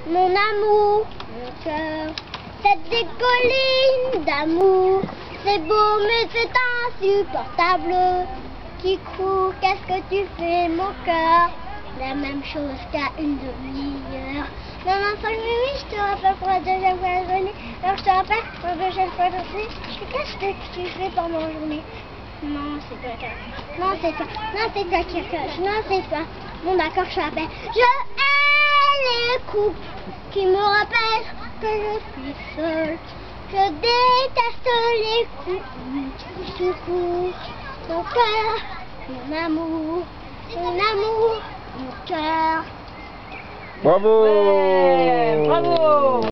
mon amour, mon cœur. Cette des collines d'amour, c'est beau mais c'est insupportable. Qui court, qu'est-ce que tu fais mon cœur? La même chose qu'à une demi-heure. Dans 5 minutes, je te rappelle pour la deuxième fois de la journée. Alors je te rappelle pour la deuxième fois de la journée. Qu'est-ce que tu fais pendant la journée? Non, c'est toi qui accroche. Non, c'est toi. Non, c'est toi qui accroche. Non, c'est toi. Bon, d'accord, je te rappelle. Je hais les couples qui me rappellent que je suis seule. Je déteste les coups qui secourent mon cœur, mon amour, mon cœur. Bravo! Ouais, bravo!